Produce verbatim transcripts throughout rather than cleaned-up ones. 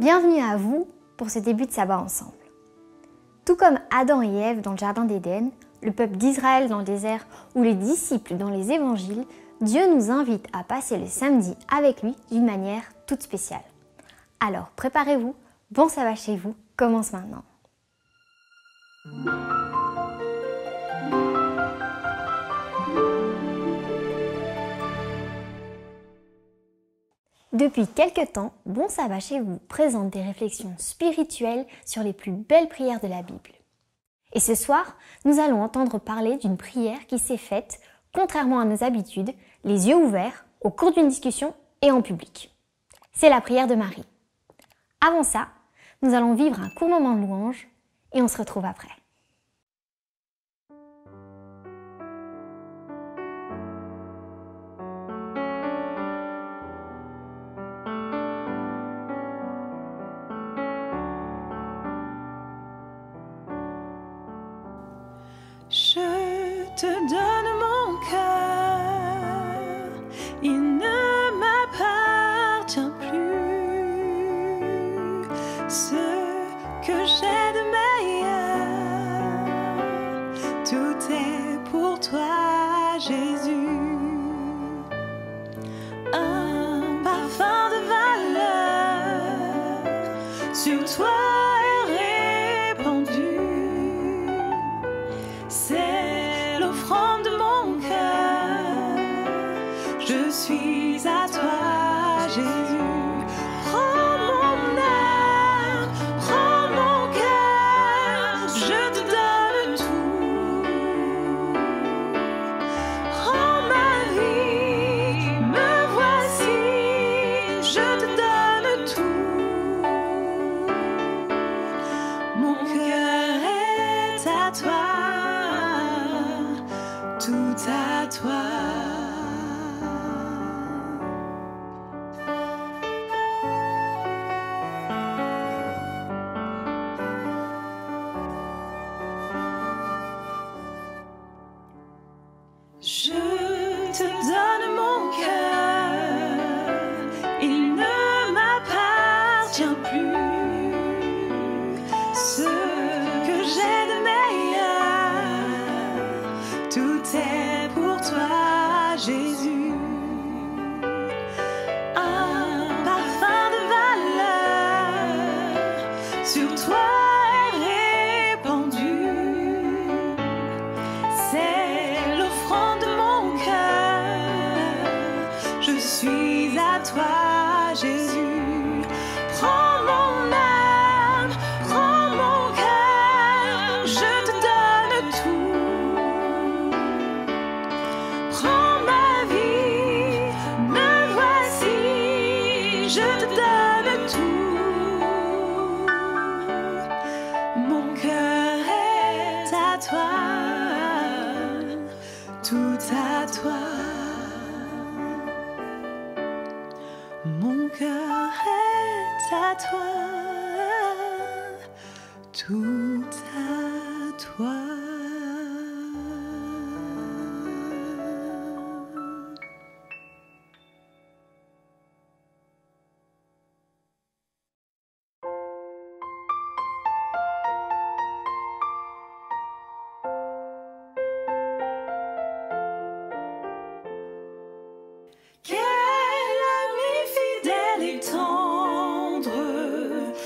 Bienvenue à vous pour ce début de sabbat ensemble. Tout comme Adam et Ève dans le jardin d'Éden, le peuple d'Israël dans le désert ou les disciples dans les évangiles, Dieu nous invite à passer le samedi avec lui d'une manière toute spéciale. Alors préparez-vous, bon sabbat chez vous, commence maintenant. Depuis quelque temps, Bon Sabbat chez vous présente des réflexions spirituelles sur les plus belles prières de la Bible. Et ce soir, nous allons entendre parler d'une prière qui s'est faite, contrairement à nos habitudes, les yeux ouverts, au cours d'une discussion et en public. C'est la prière de Marie. Avant ça, nous allons vivre un court moment de louange et on se retrouve après. Je te donne mon cœur, il ne m'appartient plus. Ce que j'ai de meilleur, tout est pour toi, Jésus. Un parfum de valeur sur toi. C'est l'offrande de mon cœur, je suis à toi, Jésus. Prends mon âme, prends mon cœur, je te donne tout. Prends ma vie, me voici, je te donne tout. Mon cœur est à toi. Tout à toi. Je te donne mon cœur, il ne m'appartient plus. Ce que j'ai de meilleur, tout est pour toi, Jésus. Un parfum de valeur sur toi est répandu. C'est l'offrande de mon cœur, je suis à toi, Jésus. Prends mon âme, prends mon cœur, je te donne tout. Prends ma vie, me voici, je te donne tout. Mon cœur est à toi, tout à toi. Mon cœur est à toi, tout à toi. Quel ami fidèle et tendre,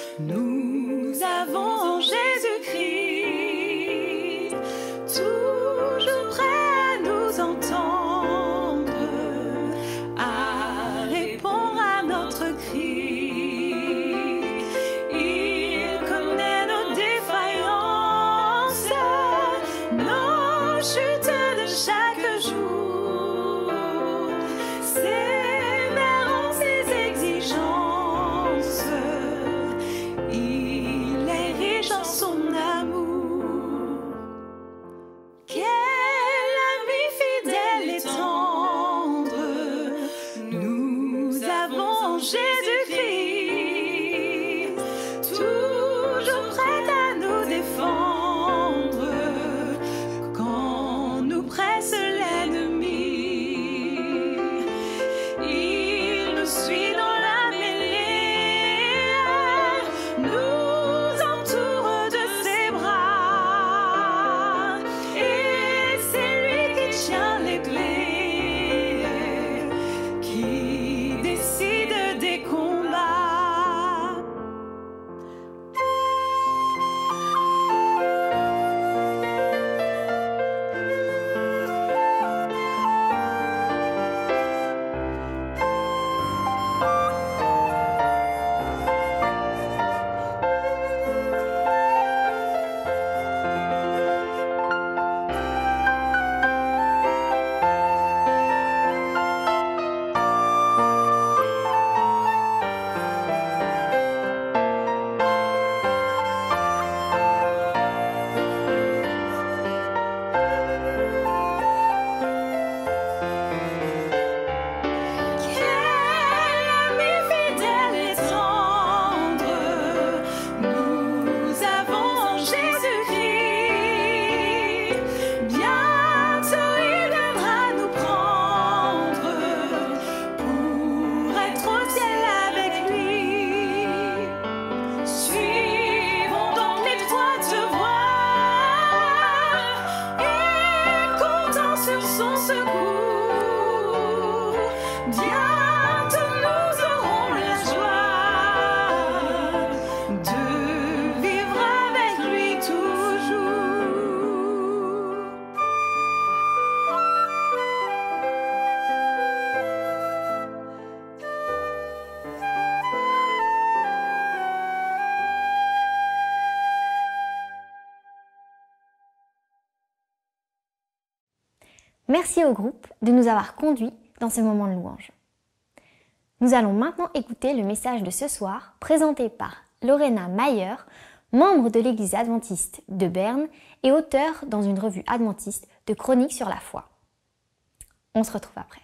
Merci au groupe de nous avoir conduits dans ce moment de louange. Nous allons maintenant écouter le message de ce soir présenté par Lorena Mayer, membre de l'Église adventiste de Berne et auteure dans une revue adventiste de chroniques sur la foi. On se retrouve après.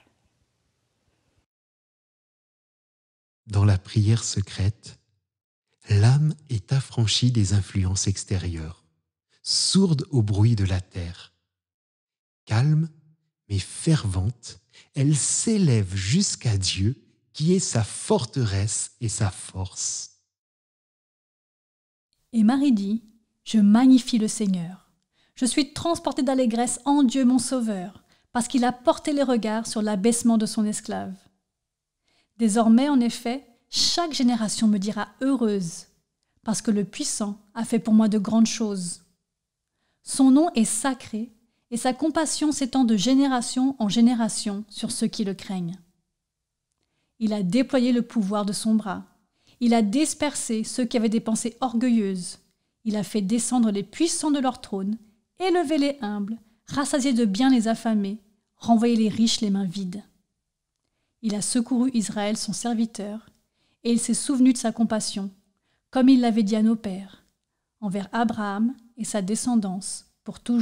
Dans la prière secrète, l'âme est affranchie des influences extérieures, sourde au bruit de la terre. Calme mais fervente, elle s'élève jusqu'à Dieu qui est sa forteresse et sa force. Et Marie dit, « Je magnifie le Seigneur. Je suis transportée d'allégresse en Dieu mon Sauveur, parce qu'il a porté les regards sur l'abaissement de son esclave. Désormais, en effet, chaque génération me dira heureuse, parce que le Puissant a fait pour moi de grandes choses. Son nom est sacré, et sa compassion s'étend de génération en génération sur ceux qui le craignent. Il a déployé le pouvoir de son bras. Il a dispersé ceux qui avaient des pensées orgueilleuses. Il a fait descendre les puissants de leur trône, élevé les humbles, rassasié de biens les affamés, renvoyé les riches les mains vides. Il a secouru Israël son serviteur, et il s'est souvenu de sa compassion, comme il l'avait dit à nos pères, envers Abraham et sa descendance pour toujours. »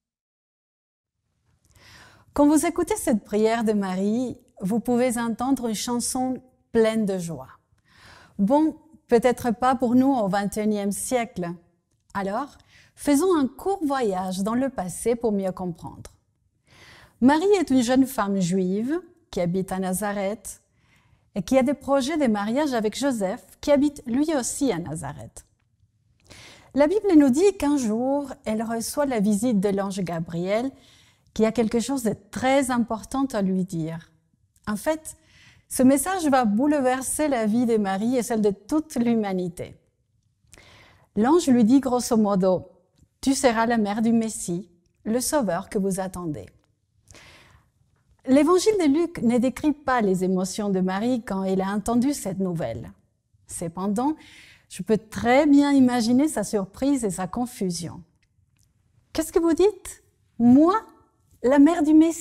Quand vous écoutez cette prière de Marie, vous pouvez entendre une chanson pleine de joie. Bon, peut-être pas pour nous au vingt et unième siècle. Alors, faisons un court voyage dans le passé pour mieux comprendre. Marie est une jeune femme juive qui habite à Nazareth et qui a des projets de mariage avec Joseph, qui habite lui aussi à Nazareth. La Bible nous dit qu'un jour, elle reçoit la visite de l'ange Gabriel, qui a quelque chose de très important à lui dire. En fait, ce message va bouleverser la vie de Marie et celle de toute l'humanité. L'ange lui dit grosso modo, « Tu seras la mère du Messie, le Sauveur que vous attendez. » L'évangile de Luc ne décrit pas les émotions de Marie quand elle a entendu cette nouvelle. Cependant, je peux très bien imaginer sa surprise et sa confusion. « Qu'est-ce que vous dites? Moi, la mère du Messie ?»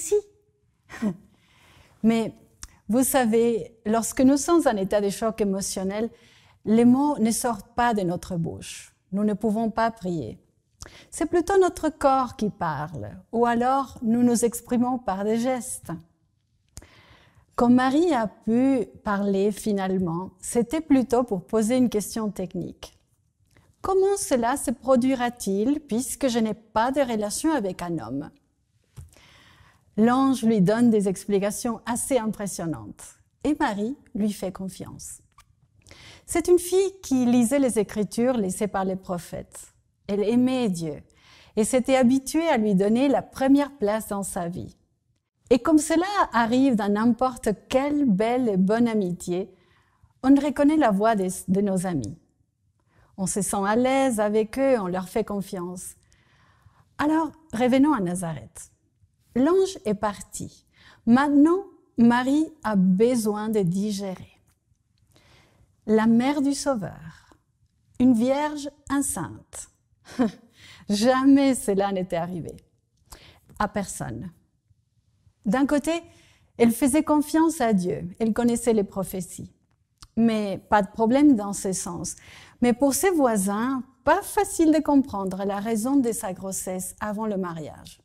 Mais vous savez, lorsque nous sommes en état de choc émotionnel, les mots ne sortent pas de notre bouche. Nous ne pouvons pas prier. C'est plutôt notre corps qui parle, ou alors nous nous exprimons par des gestes. Quand Marie a pu parler finalement, c'était plutôt pour poser une question technique. Comment cela se produira-t-il puisque je n'ai pas de relation avec un homme? L'ange lui donne des explications assez impressionnantes et Marie lui fait confiance. C'est une fille qui lisait les Écritures laissées par les prophètes. Elle aimait Dieu et s'était habituée à lui donner la première place dans sa vie. Et comme cela arrive dans n'importe quelle belle et bonne amitié, on reconnaît la voix de, de nos amis. On se sent à l'aise avec eux, on leur fait confiance. Alors, revenons à Nazareth. L'ange est parti. Maintenant, Marie a besoin de digérer. La mère du Sauveur, une vierge enceinte. Jamais cela n'était arrivé. À personne. D'un côté, elle faisait confiance à Dieu. Elle connaissait les prophéties. Mais pas de problème dans ce sens. Mais pour ses voisins, pas facile de comprendre la raison de sa grossesse avant le mariage.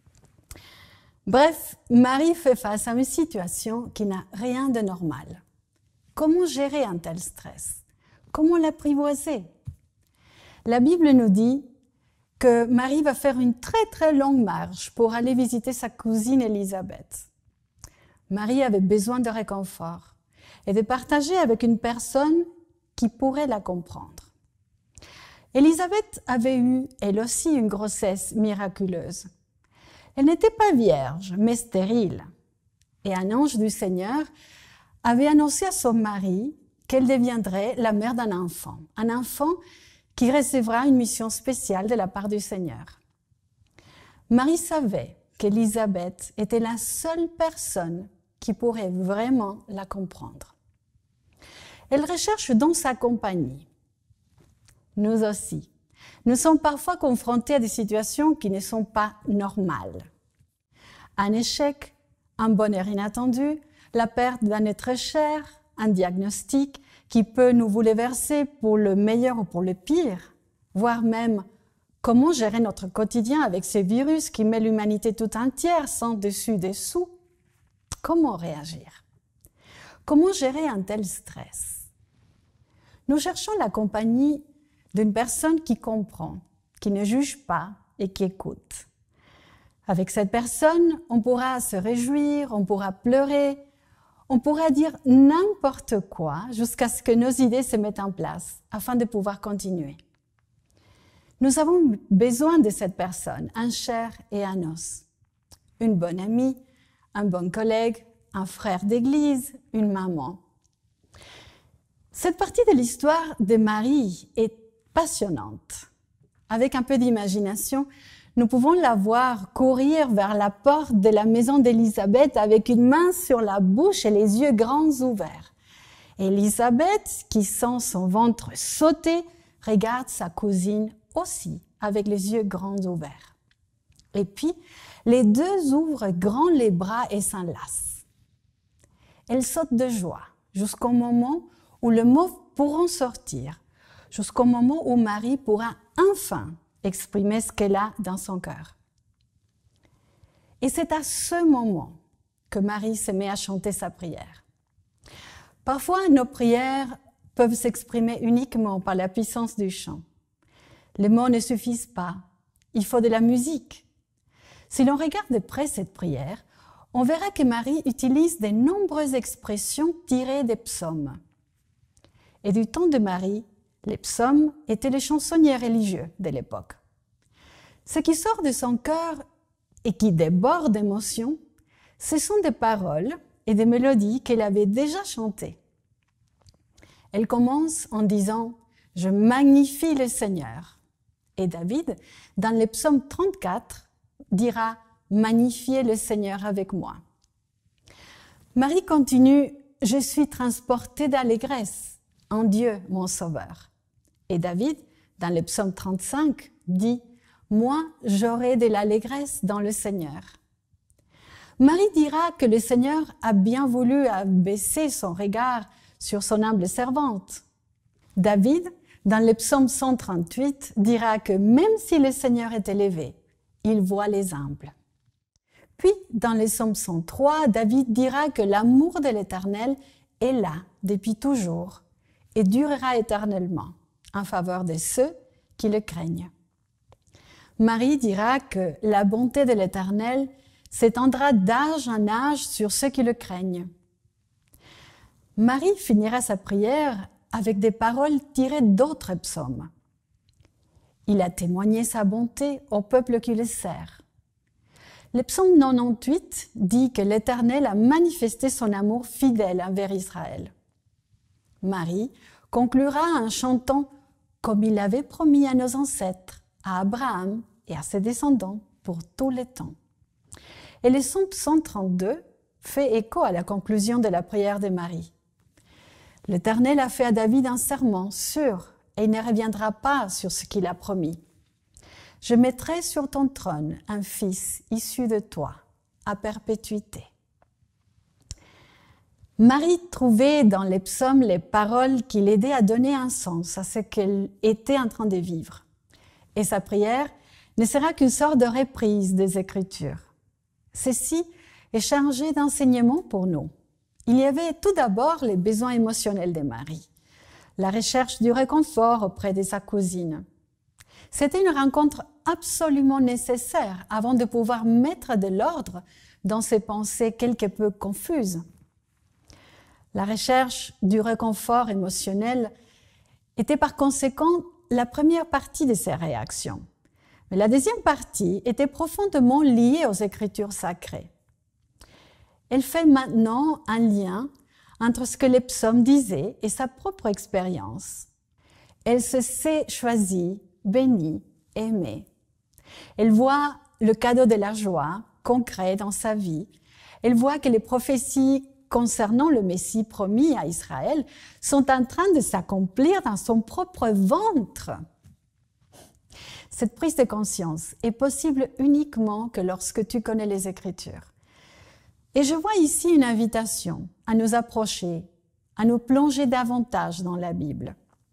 Bref, Marie fait face à une situation qui n'a rien de normal. Comment gérer un tel stress? Comment l'apprivoiser? La Bible nous dit que Marie va faire une très très longue marche pour aller visiter sa cousine Élisabeth. Marie avait besoin de réconfort et de partager avec une personne qui pourrait la comprendre. Élisabeth avait eu, elle aussi, une grossesse miraculeuse. Elle n'était pas vierge, mais stérile. Et un ange du Seigneur avait annoncé à son mari qu'elle deviendrait la mère d'un enfant, un enfant qui recevra une mission spéciale de la part du Seigneur. Marie savait qu'Élisabeth était la seule personne qui pourrait vraiment la comprendre. Elle recherche donc sa compagnie. Nous aussi, nous sommes parfois confrontés à des situations qui ne sont pas normales. Un échec, un bonheur inattendu, la perte d'un être cher, un diagnostic qui peut nous bouleverser pour le meilleur ou pour le pire, voire même comment gérer notre quotidien avec ce virus qui met l'humanité tout entière sans dessus-dessous. Comment réagir? Comment gérer un tel stress? Nous cherchons la compagnie d'une personne qui comprend, qui ne juge pas et qui écoute. Avec cette personne, on pourra se réjouir, on pourra pleurer, on pourra dire n'importe quoi jusqu'à ce que nos idées se mettent en place afin de pouvoir continuer. Nous avons besoin de cette personne, un chair et un os, une bonne amie, un bon collègue, un frère d'église, une maman. Cette partie de l'histoire de Marie est passionnante. Avec un peu d'imagination, nous pouvons la voir courir vers la porte de la maison d'Élisabeth avec une main sur la bouche et les yeux grands ouverts. Élisabeth, qui sent son ventre sauter, regarde sa cousine aussi avec les yeux grands ouverts. Et puis, les deux ouvrent grand les bras et s'enlacent. Elles sautent de joie jusqu'au moment où les mots pourront sortir, jusqu'au moment où Marie pourra enfin exprimer ce qu'elle a dans son cœur. Et c'est à ce moment que Marie se met à chanter sa prière. Parfois, nos prières peuvent s'exprimer uniquement par la puissance du chant. Les mots ne suffisent pas, il faut de la musique. Si l'on regarde de près cette prière, on verra que Marie utilise de nombreuses expressions tirées des psaumes. Et du temps de Marie, les psaumes étaient les chansonniers religieux de l'époque. Ce qui sort de son cœur et qui déborde d'émotion, ce sont des paroles et des mélodies qu'elle avait déjà chantées. Elle commence en disant « Je magnifie le Seigneur ». Et David, dans le psaume trente-quatre, dira « Magnifiez le Seigneur avec moi ». Marie continue « Je suis transportée d'allégresse en Dieu, mon Sauveur ». Et David, dans le psaume trente-cinq, dit « Moi, j'aurai de l'allégresse dans le Seigneur ». Marie dira que le Seigneur a bien voulu abaisser son regard sur son humble servante. David, dans le psaume cent trente-huit, dira que même si le Seigneur est élevé, il voit les humbles. Puis, dans le psaume cent trois, David dira que l'amour de l'Éternel est là depuis toujours et durera éternellement en faveur de ceux qui le craignent. Marie dira que la bonté de l'Éternel s'étendra d'âge en âge sur ceux qui le craignent. Marie finira sa prière avec des paroles tirées d'autres psaumes. Il a témoigné sa bonté au peuple qui le sert. Le psaume quatre-vingt-dix-huit dit que l'Éternel a manifesté son amour fidèle envers Israël. Marie conclura en chantant comme il l'avait promis à nos ancêtres, à Abraham et à ses descendants pour tous les temps. Et le psaume cent trente-deux fait écho à la conclusion de la prière de Marie. L'Éternel a fait à David un serment sûr et il ne reviendra pas sur ce qu'il a promis. Je mettrai sur ton trône un fils issu de toi, à perpétuité. Marie trouvait dans les psaumes les paroles qui l'aidaient à donner un sens à ce qu'elle était en train de vivre. Et sa prière ne sera qu'une sorte de reprise des Écritures. Ceci est chargé d'enseignements pour nous. Il y avait tout d'abord les besoins émotionnels de Marie, la recherche du réconfort auprès de sa cousine. C'était une rencontre absolument nécessaire avant de pouvoir mettre de l'ordre dans ses pensées quelque peu confuses. La recherche du réconfort émotionnel était par conséquent la première partie de ses réactions. Mais la deuxième partie était profondément liée aux Écritures sacrées. Elle fait maintenant un lien entre ce que les psaumes disaient et sa propre expérience. Elle se sait choisie, bénie, aimée. Elle voit le cadeau de la joie concret dans sa vie. Elle voit que les prophéties concernant le Messie promis à Israël sont en train de s'accomplir dans son propre ventre. cette prise de conscience est possible uniquement que lorsque tu connais les Écritures. Et je vois ici une invitation à nous approcher, à nous plonger davantage dans la Bible.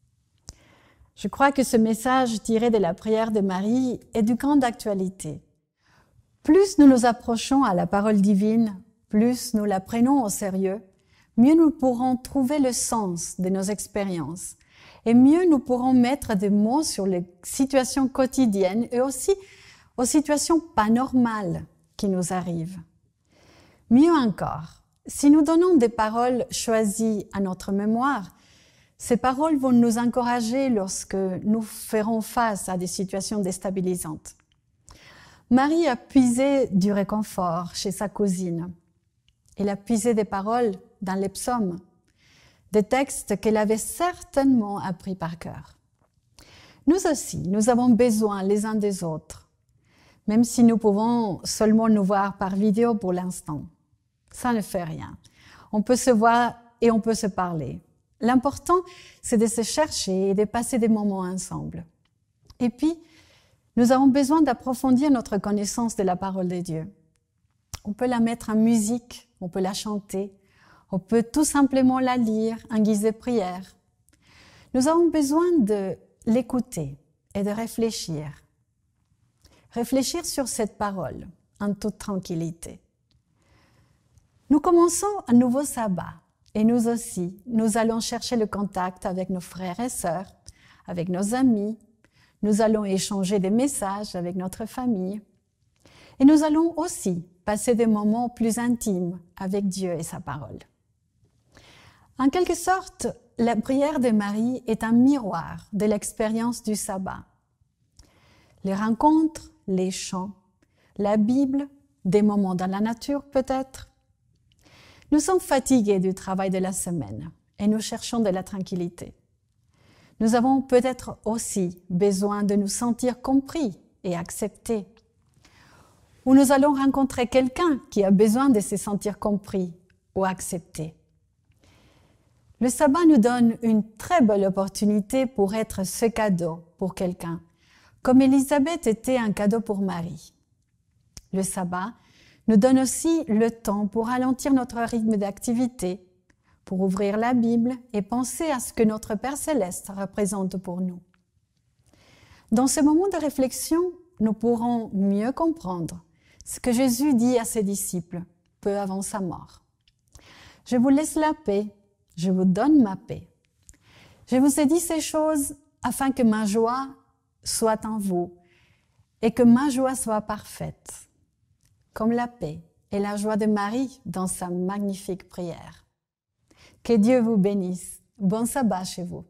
Je crois que ce message tiré de la prière de Marie est de grande actualité. Plus nous nous approchons à la parole divine, plus nous la prenons au sérieux, mieux nous pourrons trouver le sens de nos expériences et mieux nous pourrons mettre des mots sur les situations quotidiennes et aussi aux situations pas normales qui nous arrivent. Mieux encore, si nous donnons des paroles choisies à notre mémoire, ces paroles vont nous encourager lorsque nous ferons face à des situations déstabilisantes. Marie a puisé du réconfort chez sa cousine. Elle a puisé des paroles dans les psaumes, des textes qu'elle avait certainement appris par cœur. Nous aussi, nous avons besoin les uns des autres, même si nous pouvons seulement nous voir par vidéo pour l'instant. Ça ne fait rien. On peut se voir et on peut se parler. L'important, c'est de se chercher et de passer des moments ensemble. Et puis, nous avons besoin d'approfondir notre connaissance de la parole de Dieu. On peut la mettre en musique, on peut la chanter, on peut tout simplement la lire en guise de prière. Nous avons besoin de l'écouter et de réfléchir. Réfléchir sur cette parole en toute tranquillité. Nous commençons un nouveau sabbat et nous aussi, nous allons chercher le contact avec nos frères et sœurs, avec nos amis. Nous allons échanger des messages avec notre famille. Et nous allons aussi passer des moments plus intimes avec Dieu et sa parole. En quelque sorte, la prière de Marie est un miroir de l'expérience du sabbat. Les rencontres, les chants, la Bible, des moments dans la nature peut-être. Nous sommes fatigués du travail de la semaine et nous cherchons de la tranquillité. Nous avons peut-être aussi besoin de nous sentir compris et acceptés. Ou nous allons rencontrer quelqu'un qui a besoin de se sentir compris ou accepté. Le sabbat nous donne une très belle opportunité pour être ce cadeau pour quelqu'un, comme Élisabeth était un cadeau pour Marie. Le sabbat nous donne aussi le temps pour ralentir notre rythme d'activité, pour ouvrir la Bible et penser à ce que notre Père Céleste représente pour nous. Dans ce moment de réflexion, nous pourrons mieux comprendre ce que Jésus dit à ses disciples peu avant sa mort. « Je vous laisse la paix, je vous donne ma paix. Je vous ai dit ces choses afin que ma joie soit en vous et que ma joie soit parfaite, comme la paix et la joie de Marie dans sa magnifique prière. » Que Dieu vous bénisse. Bon sabbat chez vous.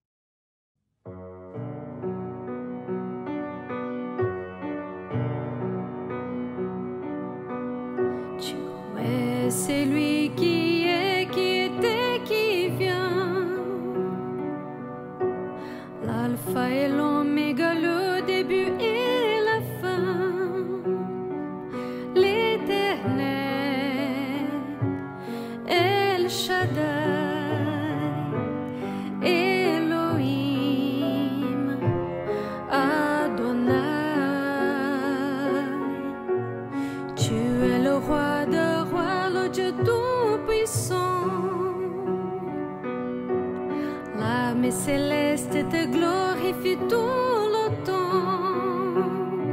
Tu es celui qui est, qui était, qui vient. L'alpha et l'oméga, le début et la fin. L'Éternel, El Shaddai. L'âme céleste te glorifie tout le temps.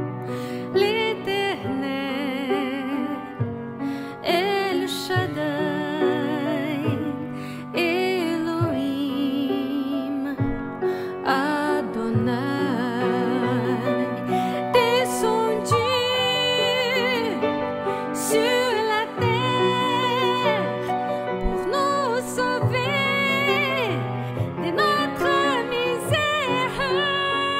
L'Éternel, El Shaddai, Elohim, Adonai, descendu sur la terre pour nous sauver de notre misère.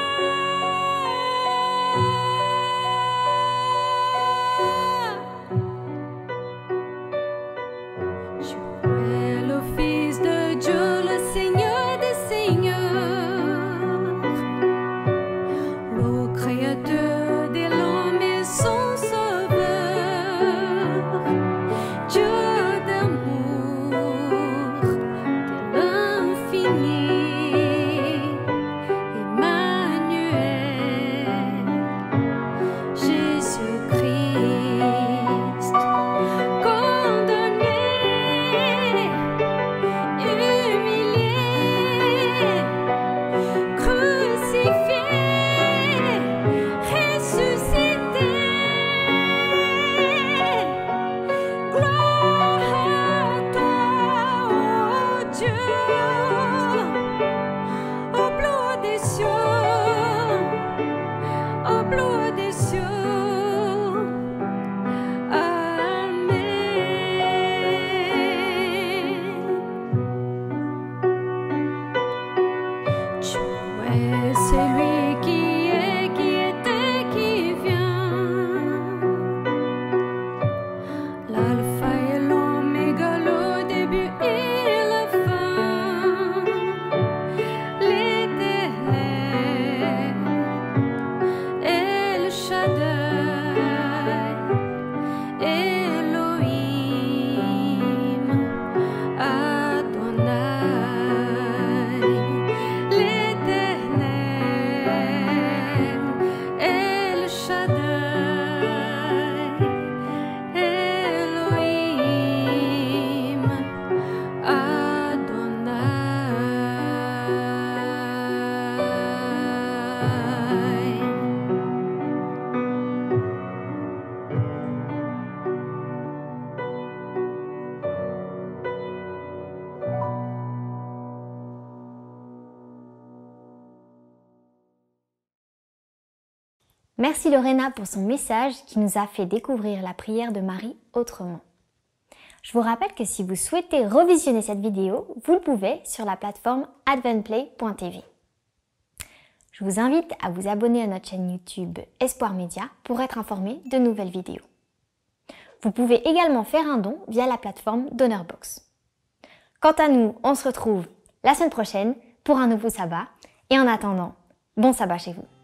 Merci Lorena pour son message qui nous a fait découvrir la prière de Marie autrement. Je vous rappelle que si vous souhaitez revisionner cette vidéo, vous le pouvez sur la plateforme adventplay point t v. Je vous invite à vous abonner à notre chaîne YouTube Espoir Média pour être informé de nouvelles vidéos. Vous pouvez également faire un don via la plateforme DonorBox. Quant à nous, on se retrouve la semaine prochaine pour un nouveau sabbat et en attendant, bon sabbat chez vous.